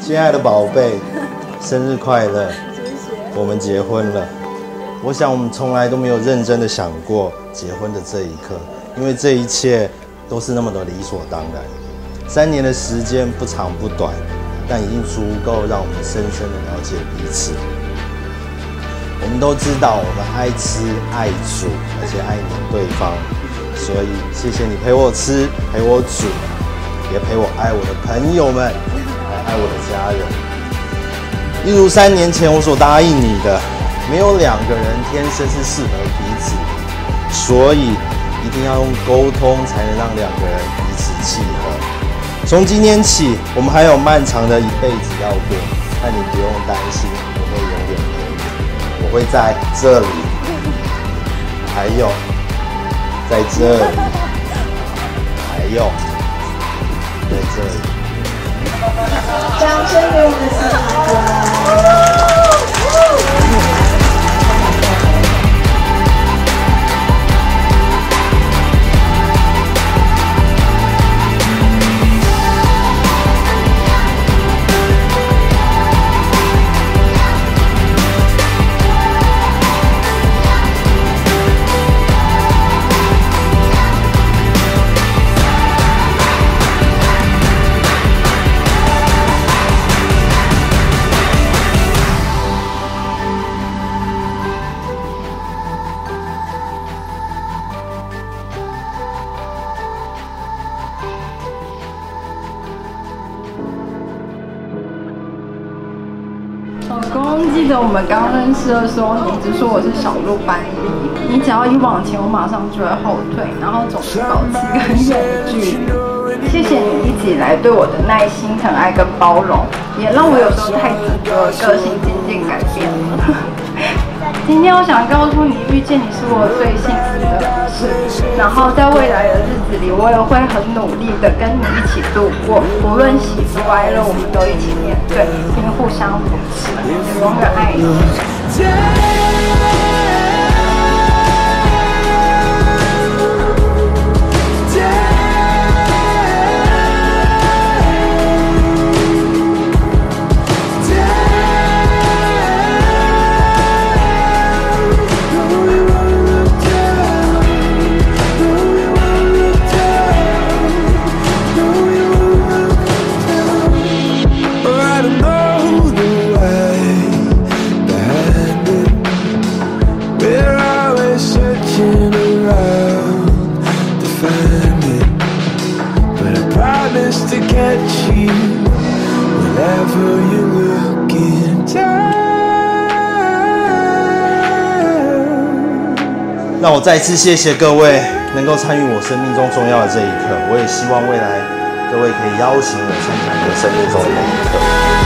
亲爱的宝贝，生日快乐！ 谢谢。 我们结婚了。我想我们从来都没有认真的想过结婚的这一刻，因为这一切都是那么的理所当然。3年的时间不长不短，但已经足够让我们深深的了解彼此。我们都知道我们爱吃爱煮，而且爱黏对方，所以谢谢你陪我吃，陪我煮，也陪我爱我的朋友们，还爱我的家人。一如3年前我所答应你的，没有2个人天生是适合彼此，所以一定要用沟通才能让2个人彼此契合。从今天起，我们还有漫长的一辈子要过，但你不用担心，我会永远陪你，我会在这里，还有在这里，还有在这里。 掌声给我们的司马哥。 老公，记得我们刚认识的时候，你一直说我是小鹿斑比，你只要一往前，我马上就会后退，然后总是保持一个很远的距离。谢谢你一直以来对我的耐心、疼爱跟包容，也让我有时候太执着的个性渐渐改变了。今天我想告诉你，遇见你是我最幸福的事。然后在未来的日子里，我也会很努力的跟你一起度过，无论喜怒哀乐，我们都一起面对，并互相扶持，我永远爱你。 让我再次谢谢各位能够参与我生命中重要的这一刻，我也希望未来各位可以邀请我参加你的生命中的每一刻。